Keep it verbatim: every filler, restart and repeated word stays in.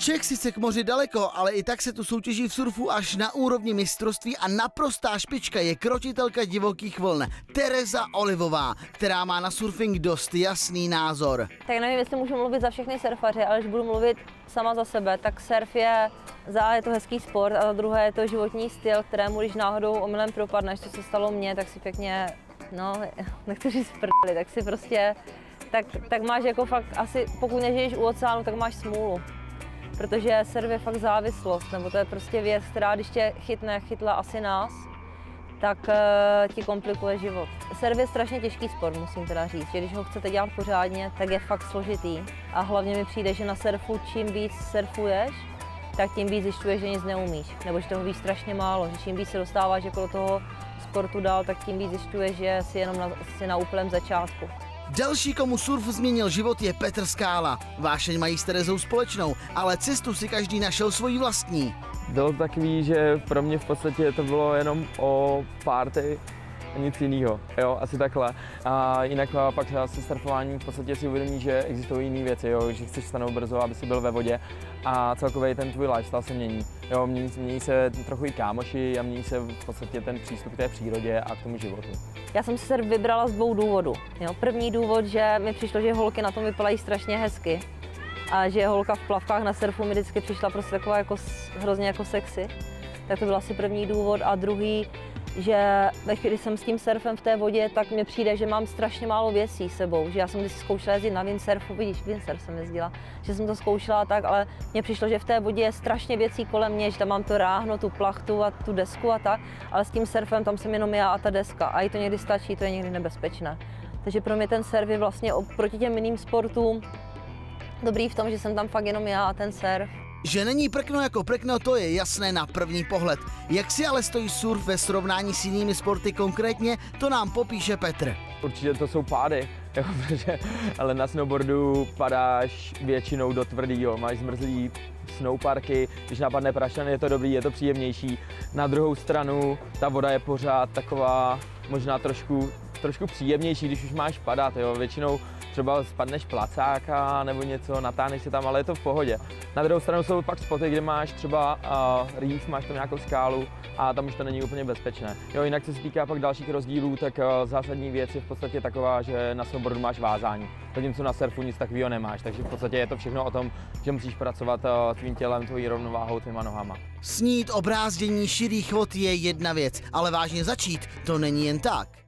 Čech sice k moři daleko, ale i tak se tu soutěží v surfu až na úrovni mistrovství a naprostá špička je krotitelka divokých vln Tereza Olivová, která má na surfing dost jasný názor. Tak nevím, jestli můžu mluvit za všechny surfaře, ale když budu mluvit sama za sebe, tak surf je za je to hezký sport a za druhé je to životní styl, kterému když náhodou omylem propadneš, co se stalo mně, tak si pěkně, no, nechci říct prdeli, tak si prostě, tak, tak máš jako fakt asi, pokud nežiješ u oceánu, tak máš smůlu. Protože surf je fakt závislost, nebo to je prostě věc, která když tě chytne, chytla asi nás, tak uh, ti komplikuje život. Surf je strašně těžký sport, musím teda říct, že když ho chcete dělat pořádně, tak je fakt složitý. A hlavně mi přijde, že na surfu čím víc surfuješ, tak tím víc zjišťuješ, že nic neumíš, nebo že toho víš strašně málo, že čím víc se dostáváš jako do toho sportu dál, tak tím víc zjišťuješ, že jsi jenom na, jsi na úplném začátku. Další, komu surf změnil život, je Petr Skála. Vášeň mají s Terezou společnou, ale cestu si každý našel svoji vlastní. Bylo to takový, že pro mě v podstatě to bylo jenom o party a nic jiného, jo, asi takhle. A jinak pak se surfování v podstatě si uvědomí, že existují jiné věci, jo, že chceš stanout brzo, aby si byl ve vodě a celkově ten tvůj lifestyle se mění. Jo, mění, mění se trochu i kámoši a mění se v podstatě ten přístup k té přírodě a k tomu životu. Já jsem si surf vybrala z dvou důvodů. Jo. První důvod, že mi přišlo, že holky na tom vypadají strašně hezky a že holka v plavkách na surfu mi vždycky přišla prostě taková jako, hrozně jako sexy. Tak to byl asi první důvod. A druhý, že ve chvíli jsem s tím surfem v té vodě, tak mi přijde, že mám strašně málo věcí s sebou. Že já jsem vždycky zkoušela jezdit na windsurfu, vidíš, windsurf jsem jezdila, že jsem to zkoušela tak, ale mně přišlo, že v té vodě je strašně věcí kolem mě, že tam mám to ráhno, tu plachtu a tu desku a tak, ale s tím surfem tam jsem jenom já a ta deska a i to někdy stačí, to je někdy nebezpečné. Takže pro mě ten surf je vlastně oproti těm jiným sportům dobrý v tom, že jsem tam fakt jenom já a ten surf. Že není prkno jako prkno, to je jasné na první pohled. Jak si ale stojí surf ve srovnání s jinými sporty konkrétně, to nám popíše Petr. Určitě to jsou pády, jo, protože, ale na snowboardu padáš většinou do tvrdýho, máš zmrzlý snowparky, když napadne prašan, je to dobrý, je to příjemnější. Na druhou stranu ta voda je pořád taková možná trošku, trošku příjemnější, když už máš padat, jo, většinou třeba spadneš placáka nebo něco, natáhneš se tam, ale je to v pohodě. Na druhou stranu jsou pak spoty, kde máš třeba uh, reef, máš tam nějakou skálu a tam už to není úplně bezpečné. Jo, jinak co se týká pak dalších rozdílů, tak uh, zásadní věc je v podstatě taková, že na snowboardu máš vázání, zatímco na surfu nic takového nemáš, takže v podstatě je to všechno o tom, že musíš pracovat uh, tvým tělem, tvojí rovnováhou, tvýma nohama. Snít o brázdění širých vod je jedna věc, ale vážně začít to není jen tak.